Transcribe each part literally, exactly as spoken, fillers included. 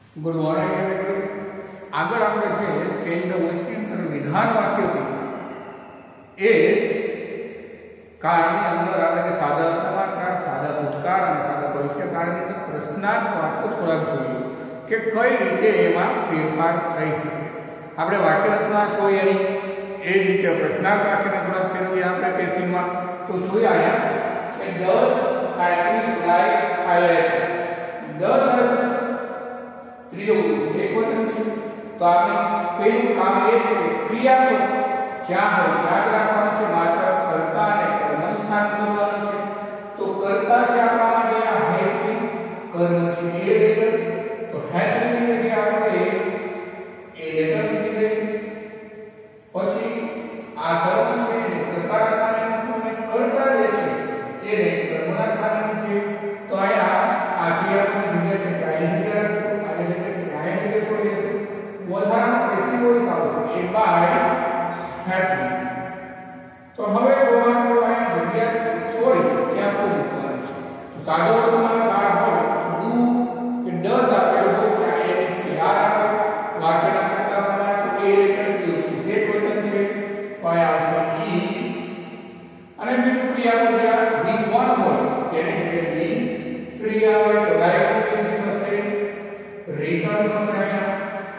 Good morning everybody. આગળ આપણે જે ચેન્જ ધ વોઇસની વિધાન વાક્ય છે એ જ કાળની અંદર આપણે જે સાદા વર્તમાનકાળ, સાદા ભૂતકાળ અને સાદા ભવિષ્યકાળની અંદર પ્રશ્નાર્થ વાક્યો થોડાક જોઈએ કે કઈ રીતે એમાં ફેરફાર થઈ શકે. આપણે વાક્ય રચના જોઈએ એની એ જ રીતે પ્રશ્નાર્થ વાક્યને થોડાક ફેરવીએ આપણે પેશીમાં. તો જોઈએ અહીંયા કે ડઝ હાઈવી લાઈક હાઇલાઇટર. ડઝ હાઈવી ત્રીજો એક વચન છે. તો આપણે પહેલું કામ એ છે ક્રિયાપદ જ્યાં હોય યાદ રાખવાનું છે, માત્ર કર્તા અને કર્મનું સ્થાન કરવાનું છે. તો કર્તા છે આપણા માટે આ હેડ બી, કર્મ છે એ લેટર. તો હેડ બી એટલે આપણે એ લેટર મૂકી દઈએ. પછી આ કર્મ છે એને કર્તા સ્થાને મૂકીને કર્તા જે છે એને કર્મના સ્થાને મૂકીએ. તો અહીંયા આ ક્રિયાપદની જગ્યા છે કે આની જગ્યા રાખશું, આની જગ્યા છે આની જગ્યા છોડી દેશું. વધારાનો પેસિવ વોઇસ આવશે એ બાય હેપી. તો હવે જોવાનું અહીંયા જગ્યા છોડી ક્યાં સુધી મૂકવાનું છે. તો સાદો વર્તમાન કાળ હોય ડુ કે ડઝ આપેલો હોય ત્યાં એ એસ કે આર આવે. વાક્યના કરતા પ્રમાણે તો એ લેટર કે ઝેડ વચન છે તો અહીંયા આવશે ઇઝ. અને બીજું ક્રિયાપદ જ્યાં વી વન હોય તેને કે વી થ્રી આવે. તો રાઈટ થશે રિટર્ન થશે અહીંયા.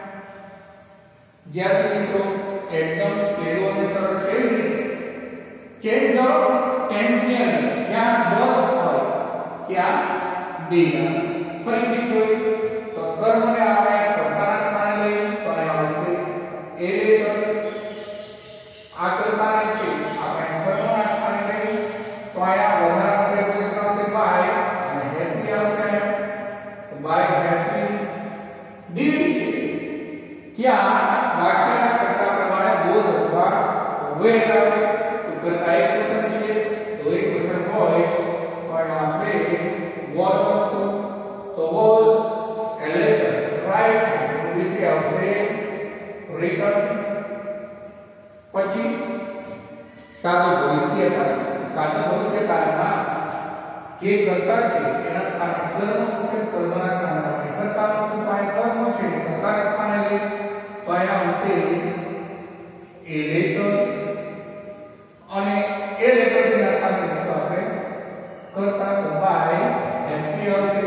જ્યાંથી મિત્રો એકદમ સહેલો અને સરળ છે ચેન્જ ધ ટેન્સ ની અંદર જ્યાં ડઝ હોય ત્યાં ડી આવે. ફરીથી જોઈએ તો કર્મને આપણે કર્તાના સ્થાને લઈએ તો અહીંયા આવશે એ લેટર. આ કર્તાને છે આપણે કર્મના સ્થાને લઈએ તો અહીંયા વધારાનો પ્રેપોઝિશન આવશે બાય અને હેપી આવશે અહીંયા. તો બાય હેપી. ડી છે ત્યાં વાક્યના કર્તા પ્રમાણે બોધ અથવા વેર આવે. તો કર્તા એક વચન છે તો એક વચન હોય પણ આપણે વોઝ લખશું તો વોઝ એ લેટર રાઈટ છે એટલે આવશે રિટર્ન. પછી સાદો ભવિષ્યકાળ. સાદા ભવિષ્યકાળમાં જે કર્તા છે એના સ્થાને કર્મ મૂકે, કર્મના સ્થાને આપણે કર્તાનું શું થાય કર્મ છે કર્તાના સ્થાને લઈ તો અહીંયા આવશે એ લેટર. અને એ લેટર જેના સ્થાને મૂકશું આપણે કર્તા તો બાય એસપી આવશે.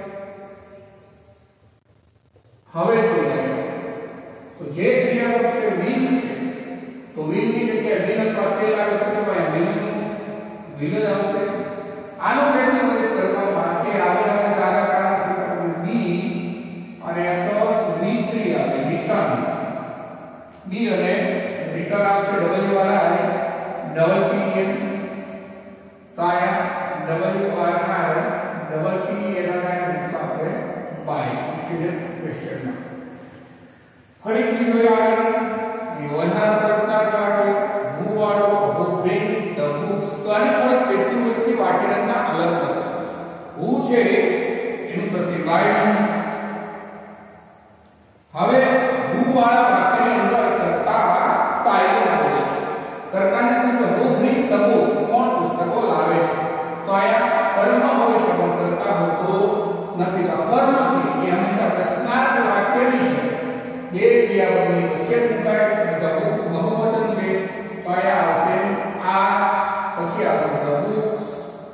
હવે જોઈએ તો જે ક્રિયાપદ છે વિલ છે તો વિલ ની જગ્યાએ વિલ અથવા સેલ આવી શકે તો અહીંયા વિલ નું વિલ જ આવશે. આનો પેસિવ વોઇસ કરવા માટે આગળ આપણે સાદા કાળમાં શીખવાનું બી અને પ્લસ વી થ્રી આવે રિટર્ન. બી અને રિટર્ન આવશે W R I double P N. તો આયા W R I double P N અને આપણે બાય છે ક્વેશ્ચન માં. ફરીથી જોઈએ આગળ એ વધારાનો પ્રશ્નાર્થ વાક્ય હુ વાળો હુ બ્રિંગ્સ ધ બુક્સ. તો આને થોડી પેસિવ વોઇસથી વાક્ય રચના અલગ બનાવવાની છે. હુ છે એનું થશે બાય હુ. હવે હુ વાળા વાક્યની અંદર કર્તા સાયલન્ટ હોય છે. કર્તાને પૂછો હુ બ્રિંગ્સ ધ બુક્સ, કોણ પુસ્તકો લાવે છે. તો અહીંયા કર્મ હોય છે પણ કર્તા હોતો નથી. તો કર્મ છે એ હંમેશા પ્રશ્નાર્થ વાક્યની છે. બે ક્રિયાપદની વચ્ચે મુકાય. ધ બુક્સ બહુવચન છે તો અહીંયા આવશે આ, પછી આવશે ધ બુક્સ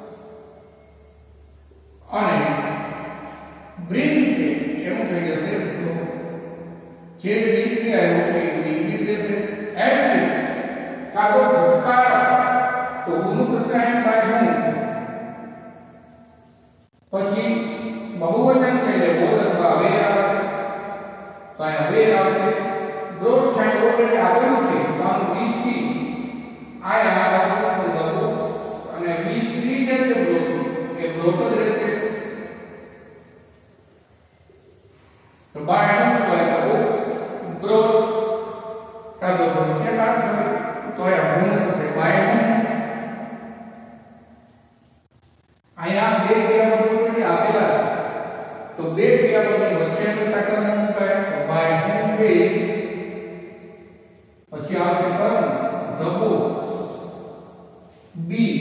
અને બ્રિંગ છે એનું થઈ જશે જે વીકલી આવ્યું છે એ વીકલી રહેશે. એવરી સાદો ભૂતકાળ તો હુનું પ્રશ્ન બાય હું. પછી બહુવચન છે એટલે બોધ અથવા વેર આવે તો અહીંયા વેર આવશે. બ્રોડ છે ઓલરેડી આપેલું છે તો આનું વીપી આયા આપેલું છે ધ બુક્સ અને વી થ્રી જે છે બ્રોડ એ બ્રોડ જ રહેશે. તો બાય હું હોય ધ બુક્સ બ્રોડ સાદો ભવિષ્યકાળ છે તો અહીંયા હું થશે બાય હું. અહીંયા બે ક્રિયાપદો ઓલરેડી આપેલા છે તો બે ક્રિયાપદની વચ્ચે કર્મ મુકાય તો બાય હું બે. પછી આવશે કર્મ ધ બુક્સ બી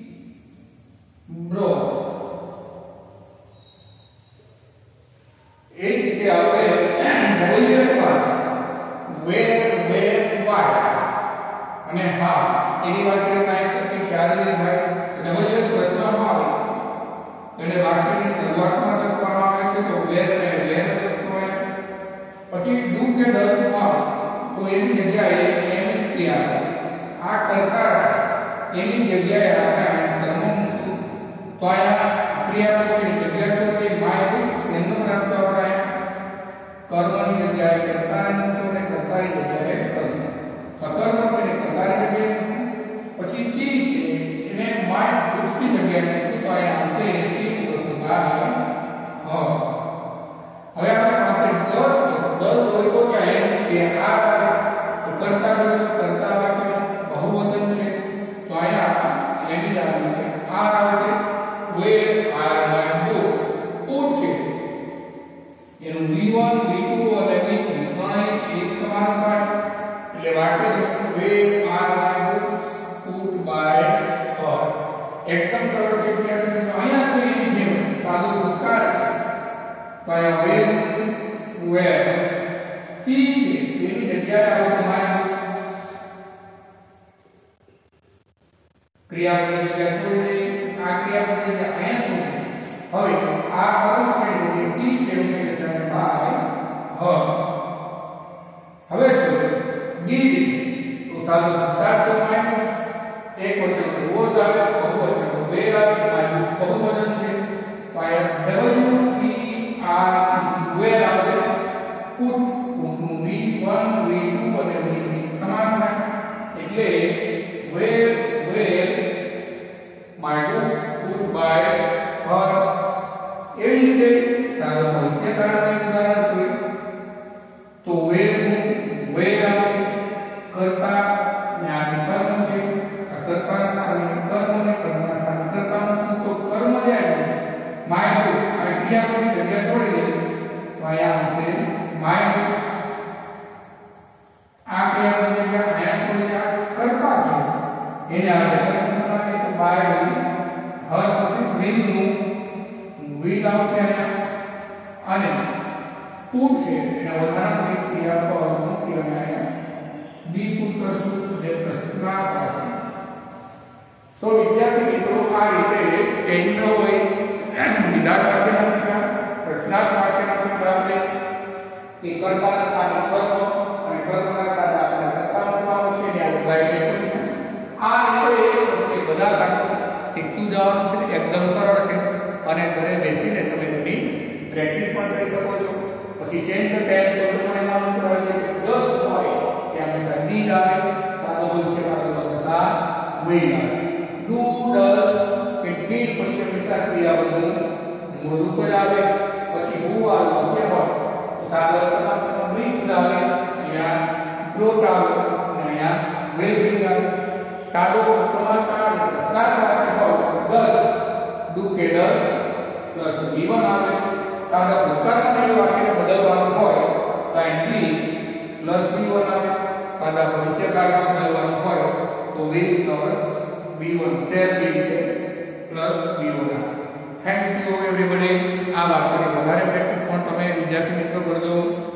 બ્રો. એ રીતે આપણે W H one where where why અને હા એની વાત કરીએ તો એક સરખી ચાર ની થાય તો W પ્રશ્નમાં આવે તો એને વાક્યની શરૂઆતમાં લખવામાં આવે છે તો where ને where લખશો પછી do કે does આવે તો એની જગ્યાએ એની ક્રિયા આ કરતા છે એની જગ્યાએ આપણે કર્મ મૂકશું તો આયા ક્રિયા પછીની જગ્યા છે કે my books એનો રાખશો આપણે કર્મની જગ્યાએ કર્તાને મૂકશો અને કર્તાની જગ્યાએ કર્મ અકર્મ છે ને કર્તાની જગ્યાએ પછી સી છે એને my books ની જગ્યાએ મૂકશું તો આયા આવશે સી મૂકશું બાય હ હવે આપણી પાસે દસ છે દસ હોય તો કે એની ક્રિયા આ તો કર્તા હોય તો કર્તા વાક્ય બહુવચન છે તો આયા એની જ આવશે આ આવશે where are my books put છે એનું V one V two અને V three ત્રણેય એક સમાન થાય એટલે વાક્ય where are my books put by her એકદમ સરળ છે વિદ્યાર્થી મિત્રો અહીંયા છે એની જેમ સાદો ભૂતકાળ છે તો અહીંયા where where સી છે એની જગ્યાએ આવશે my books ક્રિયાપદની જગ્યાએ છોડી દઈએ આ ક્રિયાપદની જગ્યાએ અહીંયા છોડી દઈએ હવે આ કર્મ છે એટલે સી છે એટલે કે છે બાય હ હવે છે ડી છે તો સાદો ભૂતકાળ તો માઈનસ એક વચન તો ઓ આવે બહુવચન તો બે આવે માઈનસ બહુવચન છે તો આ W E R where આવશે put V one V two અને V three સમાન થાય એટલે where where my books put by her એવી રીતે સાદો ભવિષ્યકાળનું ઉદાહરણ જોઈએ તો where where આવશે કર્તા ને આ કર્મ છે આ કર્તાના સ્થાને કર્મ ને કર્મના સ્થાને કર્તાનું શું તો કર્મ જ આવ્યું છે my books આ ક્રિયાપદની જગ્યા છોડી દે તો અહીંયા આવશે my books આ ક્રિયાપદની જગ્યા અહીંયા છોડી દે કર્તા છે એને આપણે કર્મ બનાવીએ તો બાય હવે પછી will નું will આવશે અને put છે એના વધારાની ક્રિયાપદ મુખ્ય અને બી પુટ કરશું જે પ્રશ્નાર્થ વાક્ય તો વિદ્યાર્થી મિત્રો આ રીતે ચેન્જ હોય વિધાન વાક્યના શીખ્યા પ્રશ્નાર્થ વાક્યના શીખ્યા આપણે કે કર્તાના સ્થાને કર્મ અને કર્મના સ્થાને આપણે કર્તા મૂકવાનું છે ને આપણે ગાઈડ કરીશું આ રીતે પછી બધા કામો શીખતું જવાનું છે એકદમ સરળ છે અને ઘરે બેસીને તમે એની પ્રેક્ટિસ પણ કરી શકો છો પછી ચેન્જ ટેન્સ તો તમને માલુમ પડે છે કે દસ હોય કે હંમેશા નીડ આવે સાદો ભવિષ્યકાળ તો હંમેશા will આવે do does કે did પછી હંમેશા ક્રિયાપદ મૂળ રૂપ જ આવે પછી who આવે વાક્ય હોય તો સાદો અર્થમાં brings આવે અહીંયા brought આવે અને અહીંયા will bring આવે સાદો ક્રમાંકવાળો પ્રશ્નાર્થ વાક્ય હોય does do કે does પ્લસ V one આવે સાદા ભૂતકાળના વાક્યને બદલવાનું હોય તો અહીં પ્લસ V one આવે સાદા ભવિષ્યકાળમાં બદલવાનું હોય તો will plus V one shall be plus V one આવે થેન્ક યુ એવરીબોડી આ વાક્યની વધારે પ્રેક્ટિસ પણ તમે વિદ્યાર્થી મિત્રો કરજો